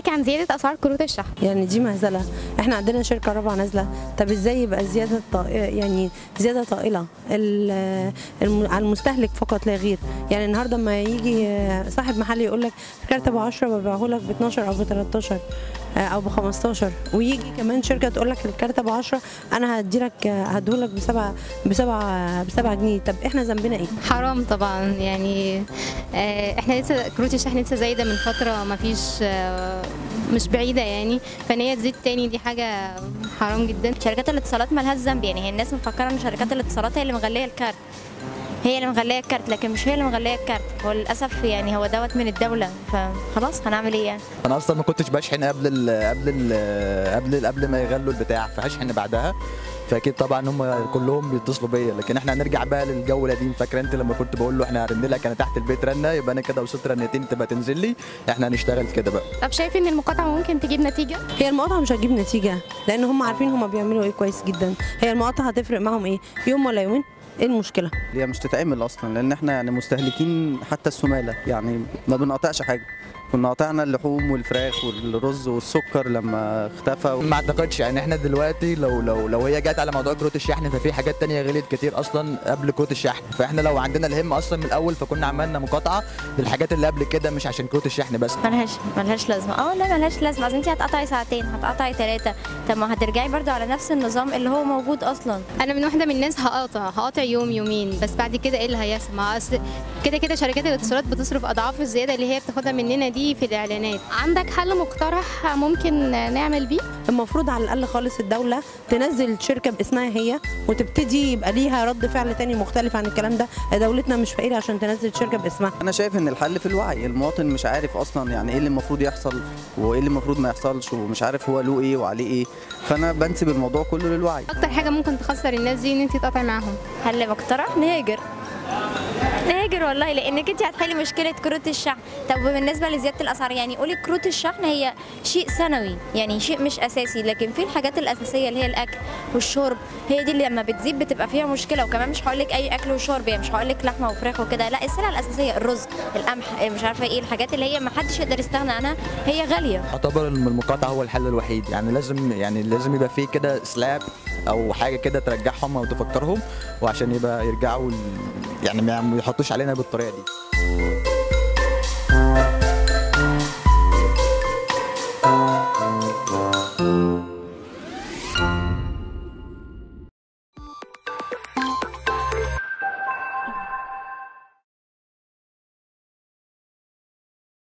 رايك عن زياده اسعار كروت الشحن؟ يعني دي مهزله، احنا عندنا شركه رابعه نازله، طب ازاي يبقى زياده يعني زياده طائله على المستهلك فقط لا غير؟ يعني النهارده لما يجي صاحب محل يقول لك الكارت ابو 10 ببيعه لك ب 12 او ب 13 او ب 15، ويجي كمان شركه تقول لك الكارت ابو 10 انا هديهولك ب7 جنيه، طب احنا ذنبنا ايه؟ حرام طبعا. يعني احنا لسه كروت الشحن لسه زايده من فتره، ما فيش مش بعيده يعني، فان هي تزيد تاني دي حاجه حرام جدا. شركات الاتصالات مالهاش ذنب، يعني هي الناس مفكره ان شركات الاتصالات هي اللي مغليه الكارت، هي اللي مغليه الكارت، لكن مش هي اللي مغليه الكارت. هو للاسف يعني هو دوت من الدوله، فخلاص هنعمل ايه يعني؟ انا اصلا ما كنتش بشحن قبل ما يغلوا البتاع، فهشحن بعدها، فاكيد طبعا هم كلهم بيتصلوا بيا. لكن احنا هنرجع بقى للجو القديم. فاكره انت لما كنت بقول له احنا هرن لك انا تحت البيت رنه، يبقى انا كده وصلت رنتين تبقى تنزل لي، احنا هنشتغل كده بقى. طب شايف ان المقاطعه ممكن تجيب نتيجه؟ هي المقاطعه مش هتجيب نتيجه، لان هم عارفين هم بيعملوا ايه كويس جدا. هي المقاطعه هتفرق معاهم ايه؟ يوم ولا يومين؟ ايه المشكله؟ هي مش تتعمل اصلا، لان احنا يعني مستهلكين حتى السماله، يعني ما بنقطعش حاجه. كنا قطعنا اللحوم والفراخ والرز والسكر لما اختفى. ما اعتقدش يعني احنا دلوقتي لو هي جت على موضوع كروت الشحن، ففي حاجات تانية غليت كتير اصلا قبل كروت الشحن. فاحنا لو عندنا الهمه اصلا من الاول فكنا عملنا مقاطعه للحاجات اللي قبل كده، مش عشان كروت الشحن بس. ملهاش لازمه. لا ملهاش لازمه، اصل انت هتقطعي ساعتين، هتقطعي 3، طب ما هترجعي برضو على نفس النظام اللي هو موجود اصلا. انا من واحده من الناس هقاطع يوم يومين، بس بعد كده ايه اللي هيحصل؟ ما اصل كده شركات الاتصالات بتصرف اضعاف الزياده اللي هي بتاخدها مننا دي في الاعلانات. عندك حل مقترح ممكن نعمل بيه؟ المفروض على الاقل خالص الدوله تنزل شركه باسمها هي، وتبتدي يبقى ليها رد فعل تاني مختلف عن الكلام ده. دولتنا مش فقيره عشان تنزل شركه باسمها. انا شايف ان الحل في الوعي. المواطن مش عارف اصلا يعني ايه اللي المفروض يحصل وايه اللي المفروض ما يحصلش، ومش عارف هو له ايه وعليه ايه، فانا بنسب الموضوع كله للوعي. اكتر حاجه ممكن تخسر الناس دي ان انت تقطعي معاهم. حل مقترح نهاجر والله، لانك انت هتحلي مشكله كروت الشحن. طب بالنسبه لزياده الاسعار، يعني قولي كروت الشحن هي شيء ثانوي، يعني شيء مش اساسي، لكن في الحاجات الاساسيه اللي هي الاكل والشرب، هي دي اللي لما بتزيد بتبقى فيها مشكله. وكمان مش هقول لك اي اكل وشرب، يعني مش هقول لك لحمه وفراخ وكده، لا السلع الاساسيه الرز، القمح، مش عارفه ايه، الحاجات اللي هي ما حدش يقدر يستغنى عنها هي غاليه. اعتبر ان المقاطعه هو الحل الوحيد. يعني لازم يبقى فيه كده سلاب او حاجه كده ترجعهم او تفكرهم، وعشان يبقى يرجعوا يعني ما يحطوش علينا بالطريقه دي.